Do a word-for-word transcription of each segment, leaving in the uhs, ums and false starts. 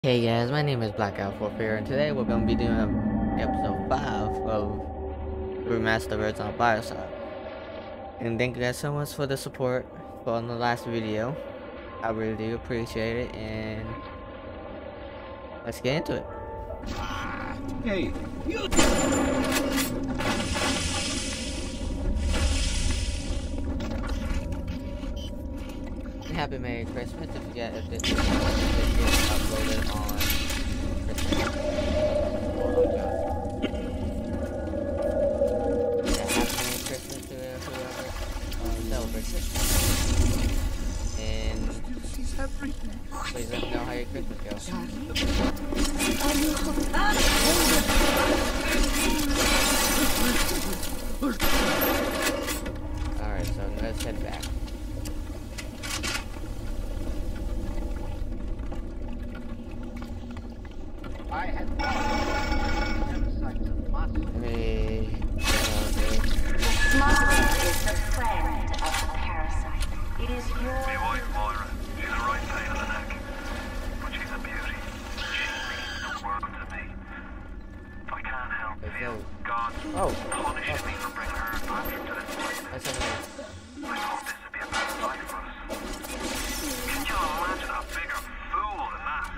Hey guys, my name is Blackout Warfare, and today we're going to be doing episode five of the remastered version of BioShock. And thank you guys so much for the support on the last video. I really do appreciate it, and let's get into it. Hey, you. Happy Merry Christmas if you get if this is, if this gets uploaded on Christmas. Yeah, Happy Merry Christmas to whoever uh, celebrates it. And please let me know how your Christmas goes. Alright, so let's head back. I had thought Let me... Muscle is the friend of the parasite. It is your... My wife, Moira. She's a right pain in the neck. But she's a beauty. She means the world to me. I can't help feel God oh. punishing oh. me for bringing her and Patrick to this place. That's something. I thought this would be a better life for us. Can you imagine a bigger fool than that?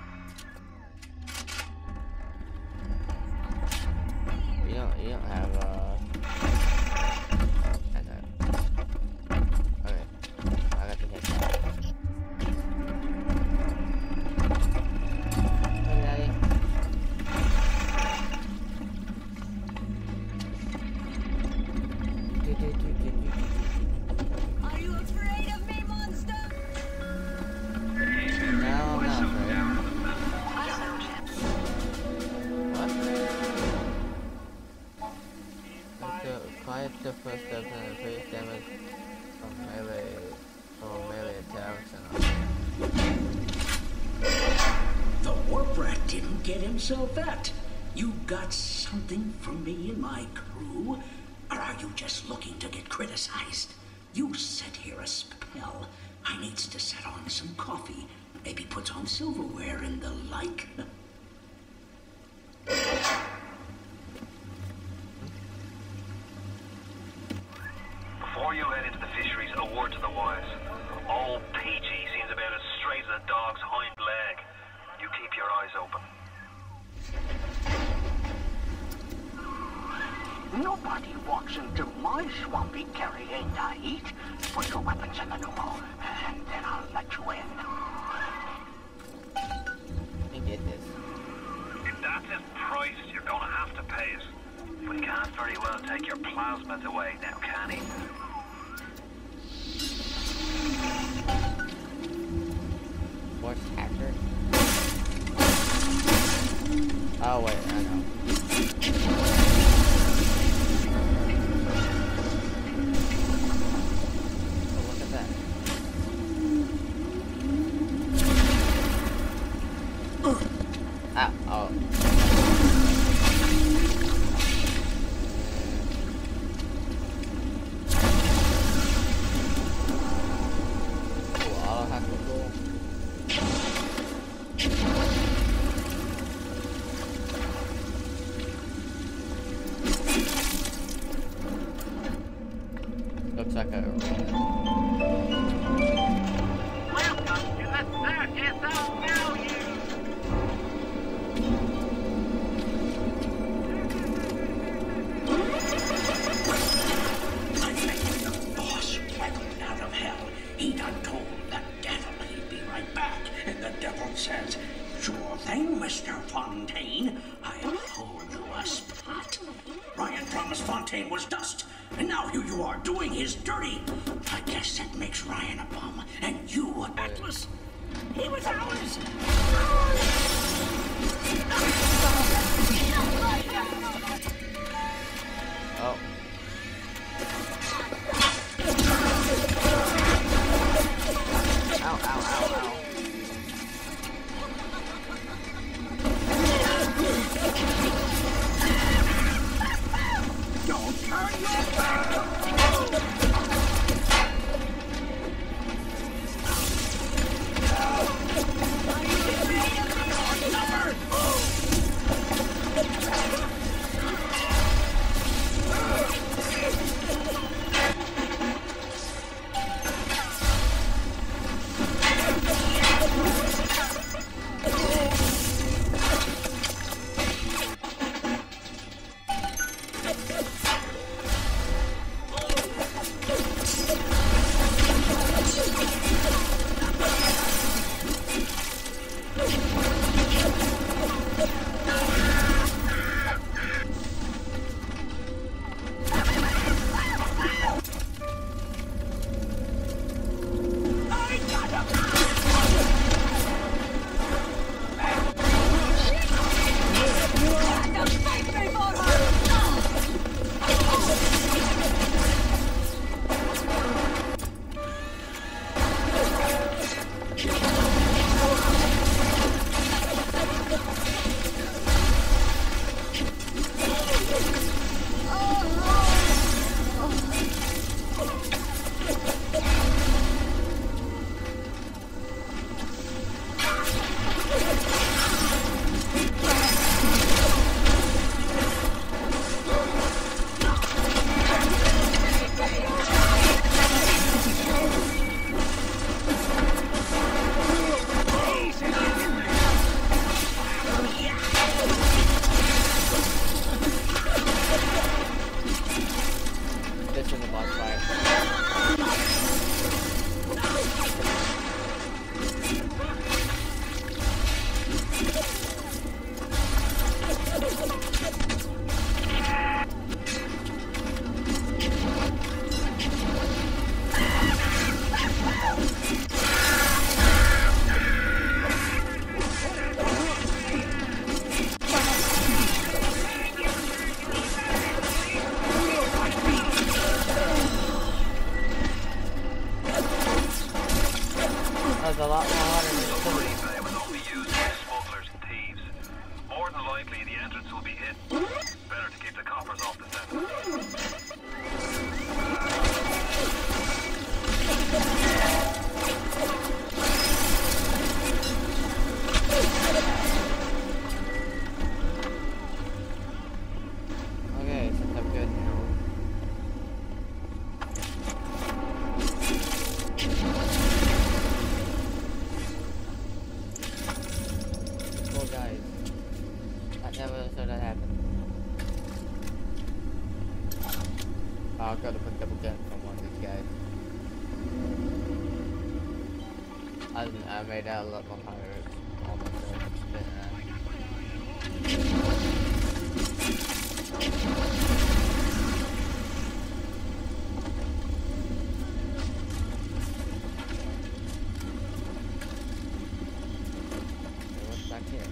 You don't, you don't have, uh... I don't. Okay. I got the headshot. Hey, Daddy. Do, do, do, do, do, do. Are you afraid of me, monster? No, I'm not afraid. Quiet the first step and increase damage from melee from melee attacks and The warp rat didn't get himself at. You got something from me and my crew? Or are you just looking to get criticized? You set here a spell. I needs to set on some coffee. Maybe put on silverware and the like. Before you head into the fisheries, a word to the wise. Old Peachy seems about as straight as a dog's hind leg. You keep your eyes open. Nobody walks into my swampy carrying to eat. Put your weapons in the pneumo, and then I'll let you in. let me get this. If that's his price, you're gonna have to pay it. But he can't very well take your plasmas away now, can he? What's hacker? Oh wait, I know. Oh, look at that. Ah, oh. Cool, auto hack was cool. Looks like a Welcome to the circus of value. I think the boss waggled out of hell. He done told the devil he'd be right back. And the devil says, sure thing, Mister Fontaine. I'll hold you a spot. Ryan promised Fontaine was dust. And now here you are doing his dirty. I guess that makes Ryan a bum. And you a Atlas. He was ours. oh. Ow, ow, ow, ow. Don't turn your back. Are you afraid A lot more harder than it Some could believe that it was only used by smugglers and thieves. More than likely, the entrance will be hidden. Better to keep the coppers off the scent. Okay, since I'm good now. Cool guys. I never saw that happen. I'll go to pick up a gun from one of these guys. I, I made that a lot more harder on myself than that. What's back here?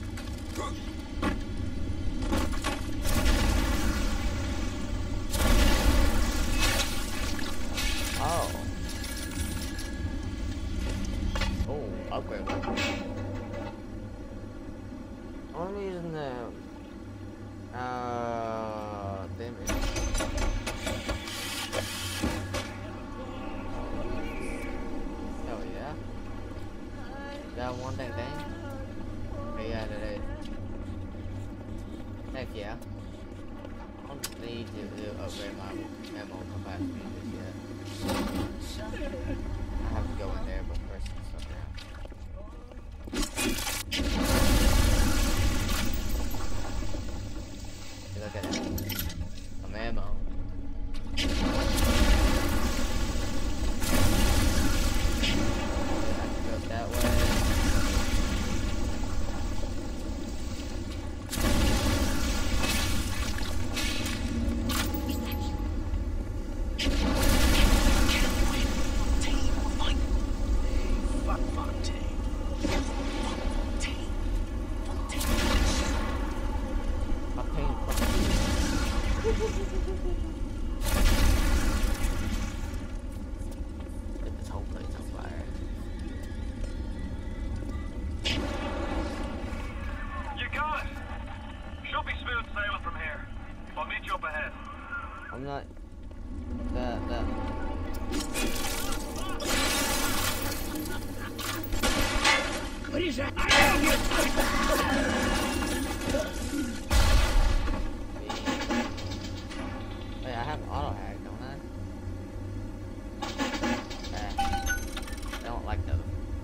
Oh. Oh, upgrade weapon. I'm using the uh damage. Hell yeah. That one thing thing? Okay, yeah, that is. Heck yeah. I don't need to upgrade my ammo capacity just yet. I have to go in there, but first it's up around. Hey, look at that. Some ammo. I have to go that way. Get this whole place on fire. You got it! Should be smooth sailing from here. I'll meet you up ahead. I'm not that that What is that? I am your Wait, I have auto hack, don't I? Eh, I don't like those.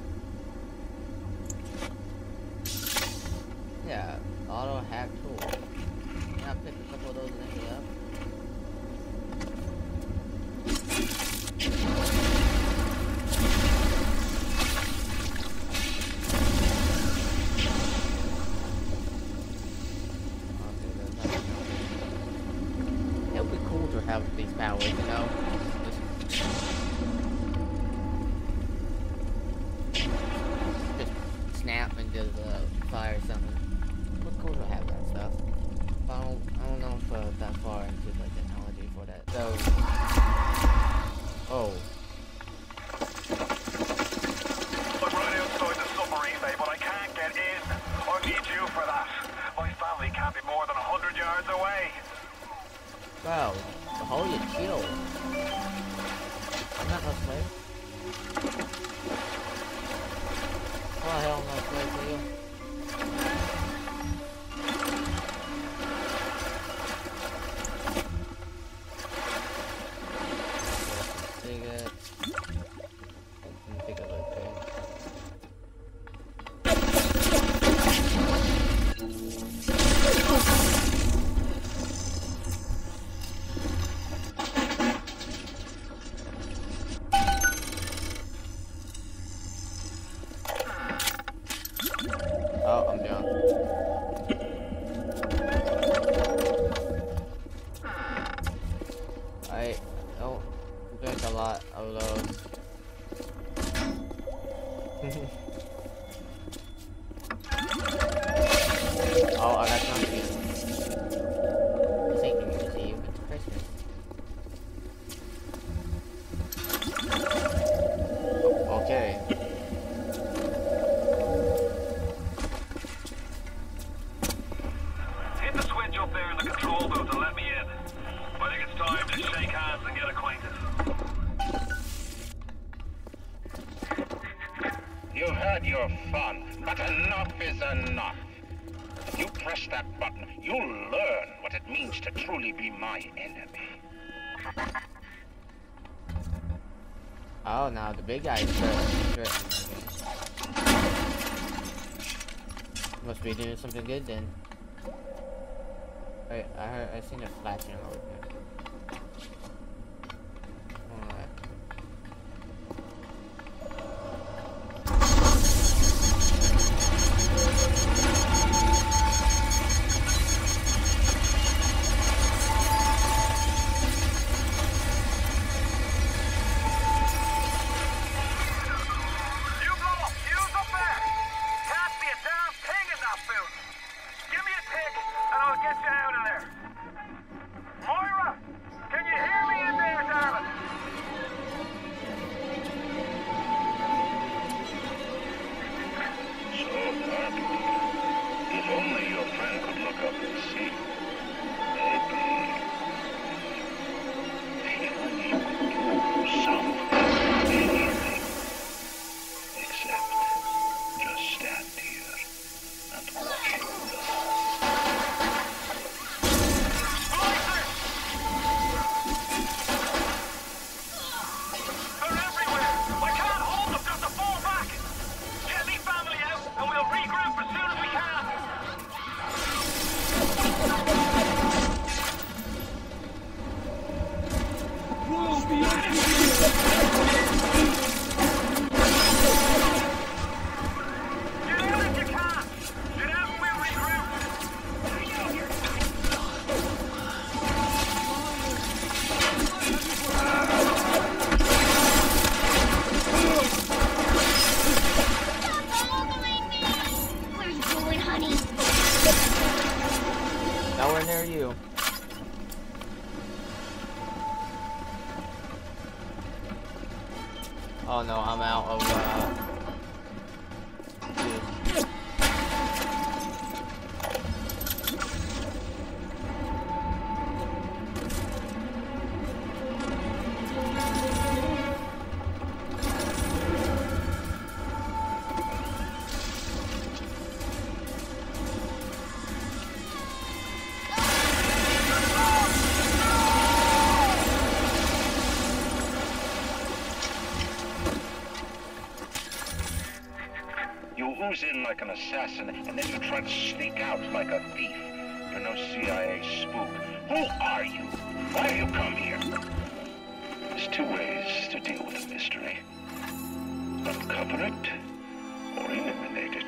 Yeah, auto hack tool. Can I pick a couple of those and hit it up? that way, you know? Just, just snap and just uh, fire something. It's cool to have that stuff. But I don't, I don't know if uh, that far into the technology for that. So, oh. I'm right outside the submarine bay, but I can't get in. I need you for that. My family can't be more than a hundred yards away. Bro, hold your chill. I'm not no slave. Oh hell, I'm not a slave to you. Take it. Take a look, okay? Oh, I'm down. I don't drink a lot of those. Oh, I got something. This ain't New Year's Eve, it's Christmas. Oh, okay. Hit the switch up there in the control booth and let me in. I think it's time to shake hands and get acquainted. You had your fun, but enough is enough. If you press that button, you'll learn what it means to truly be my enemy. Oh, now the big guy is threatening me. Must be doing something good then. Wait, I heard, I seen a flashing over here. Alright. You blow a fuse up there! Can't see a damn thing in that booth! Give me a tick and I'll get you out of there! Moira! Can you hear me in there, darling? So dark. If only your friend could look up and see. Maybe. Maybe you could do something. Anything. Except just stand here and watch him. They're everywhere! I can't hold them! They're to fall back! Get me family out and we'll regroup as soon as we can! Get out if you can! Get out and we'll regroup! Where you going, honey? Nowhere near you. Oh no, I'm out of uh dude. You ooze in like an assassin, and then you try to sneak out like a thief. You're no C I A spook. Who are you? Why have you come here? There's two ways to deal with a mystery. Uncover it, or eliminate it.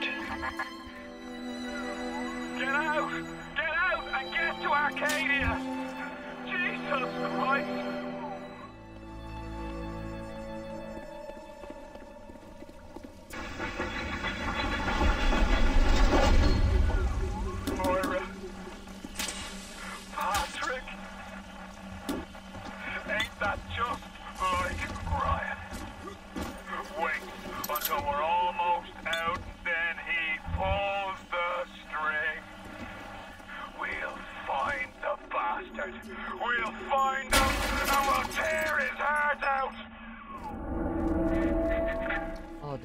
Get out! Get out and get to Arcadia! Jesus Christ!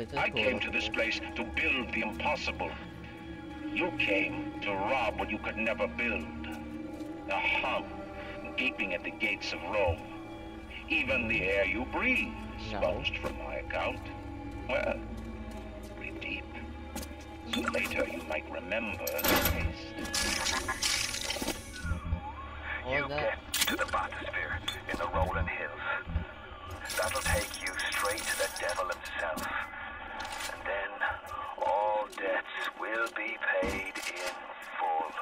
this is I cool. came to this place to build the impossible. You came to rob what you could never build. A hum gaping at the gates of Rome. Even the air you breathe is No. sponged from my account. Well, breathe deep. So later you might remember the taste. All You that. get to the bathysphere in the rolling hills. That'll take you straight to the devil himself. And then all debts will be paid in full.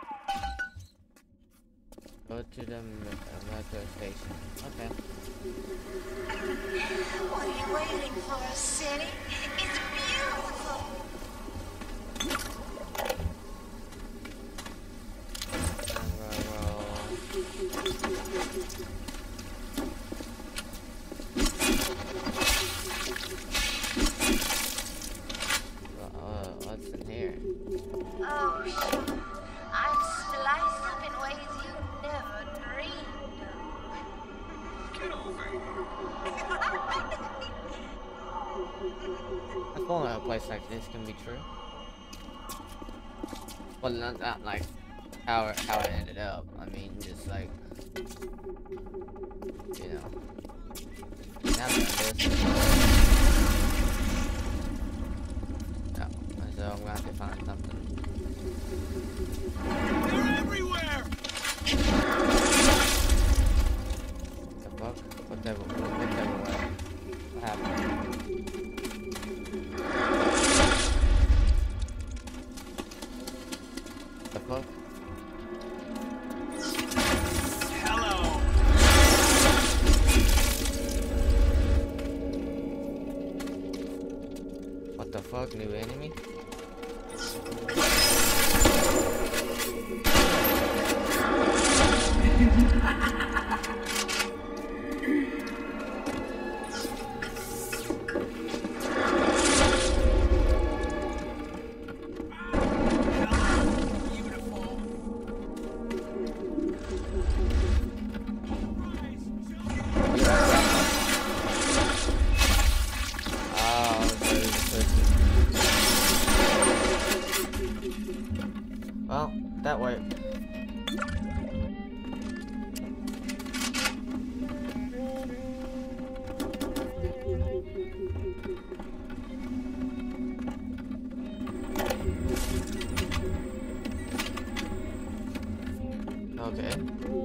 Go to the m- uh, metro station. Okay. What are you waiting for, City? It's beautiful. Uh, what's in here? Oh, sure. I'm spliced up in ways you never dreamed of. Get over here. If only a place like this can be true. Well, not, not like how it, how it ended up. I mean, just like, you know. Now that this. No, so I'm gonna have to find something. They're everywhere! The fuck? Whatever, whatever way. What happened? The fuck? Hello! What the fuck? New enemy? Oh, so he's pushing. Well, that worked. Okay.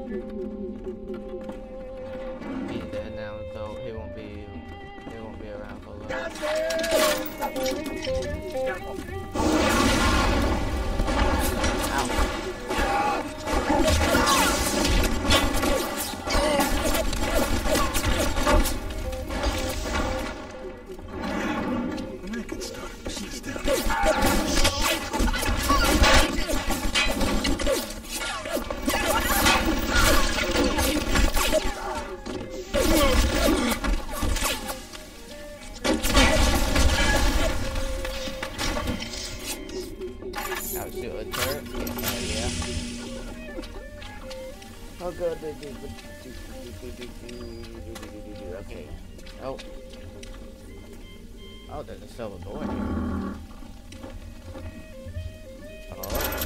He's dead now, so he won't be he won't be around for long. When I can start a business down here. I'll shoot a turret. Uh, yeah. Oh god. Okay. Oh. Oh, there's a silver door here. Oh.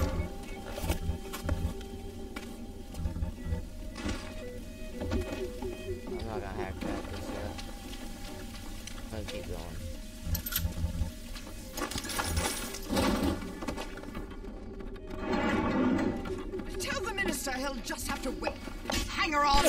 I'm not gonna hack that just yet. I'm gonna keep going. Tell the minister he'll just have to wait. Hang her on.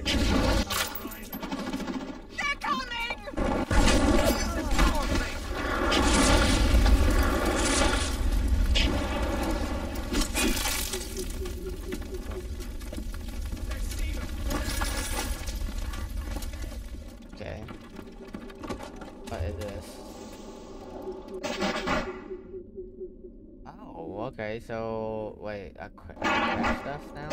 Okay. What is this? Oh, okay, so wait, I craft stuff now?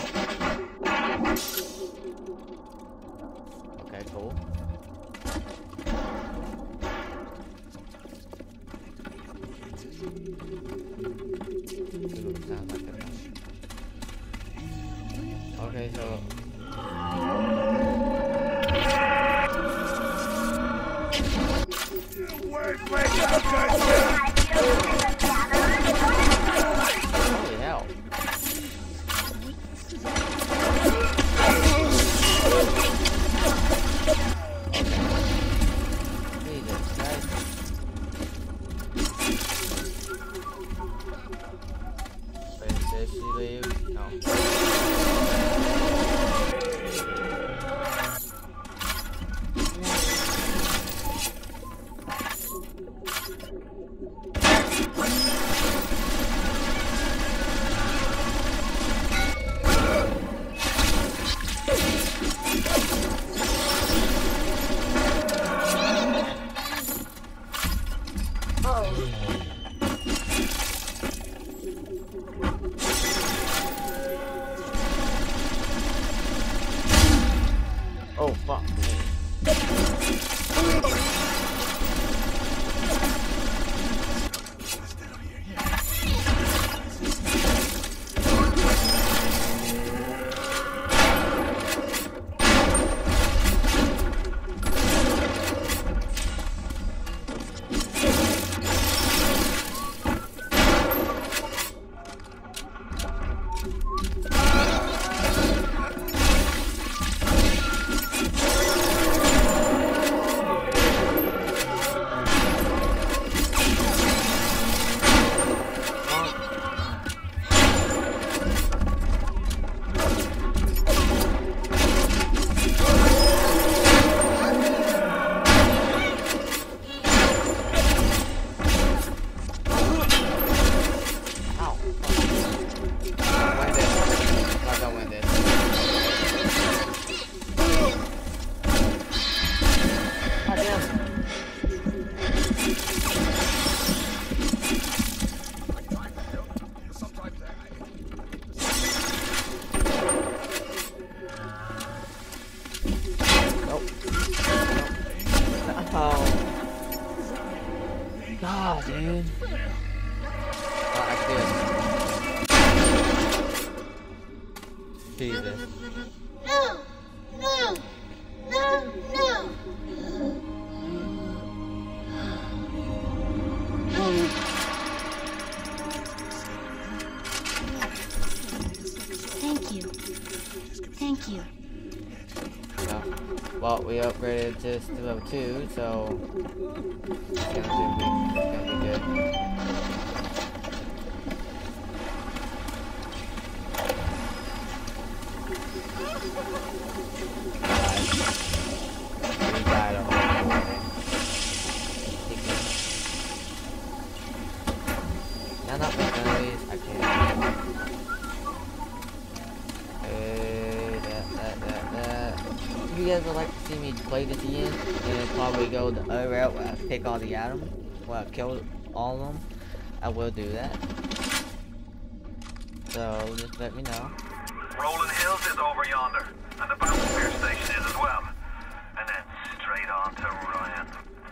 Okay, cool. Ooh, sounds like it. Okay, so holy hell. Jesus Christ. Wait, did she leave? No. Oh, fuck me. God, dude. Oh, I did. Jesus. No! No! No! No! Thank you. Thank you. Yeah. Well, we upgraded this to level two, so it's gonna be, it's gonna be good. We died already. Now not make noise. I can't. If you guys would like to see me play this again, and probably go the other route where I pick all the items, where I kill all of them, I will do that. So just let me know. Rolling Hills is over yonder, and the Battlesphere station is as well. And then straight on to Ryan.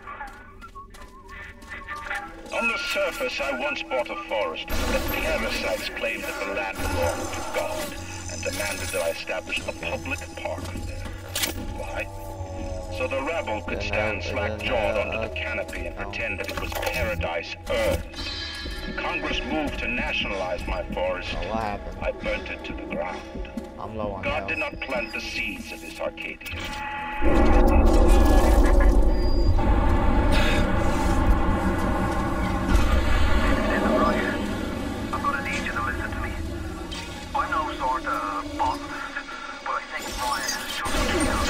On the surface, I once bought a forest, but the parasites claimed that the land belonged to God, and demanded that I establish a public park there. Why? So the rabble could stand slack-jawed under the canopy and pretend that it was paradise earned. Congress moved to nationalize my forest. Oh, what happened? I burnt it to the ground. I'm low on God health. did not plant the seeds of this Arcadia. I'm gonna need you to listen to me. I'm no sort of botanist, but I think Ryan has just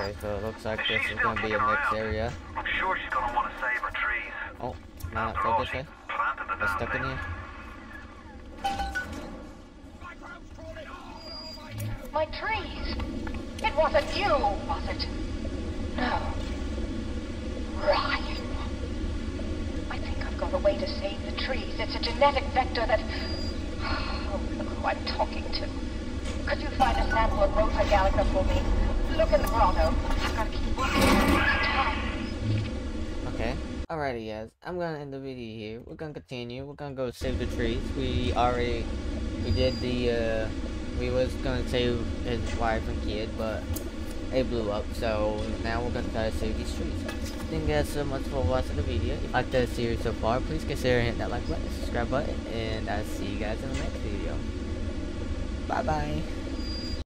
Okay, so it looks like If this she's is still gonna be kicking the next around, area. I'm sure she's gonna want to save her trees. Oh, no, not After go all, this she way. planted the We're damn stuck in thing. here. My trees. It wasn't you, was it? No. Ryan. I think I've got a way to save the trees. It's a genetic vector that... Oh, look who I'm talking to. Could you find a sample of Rota Gallica for me? Look in the grotto. I've got to keep working on this time. Okay. Alrighty, guys. I'm gonna end the video here. We're gonna continue. We're gonna go save the trees. We already... We did the, uh... We was gonna save his wife and kid, but... They blew up, so now we're gonna try to save these trees. Thank you guys so much for watching the video. If you liked the series so far, please consider hitting that like button, subscribe button, and I'll see you guys in the next video. Bye bye.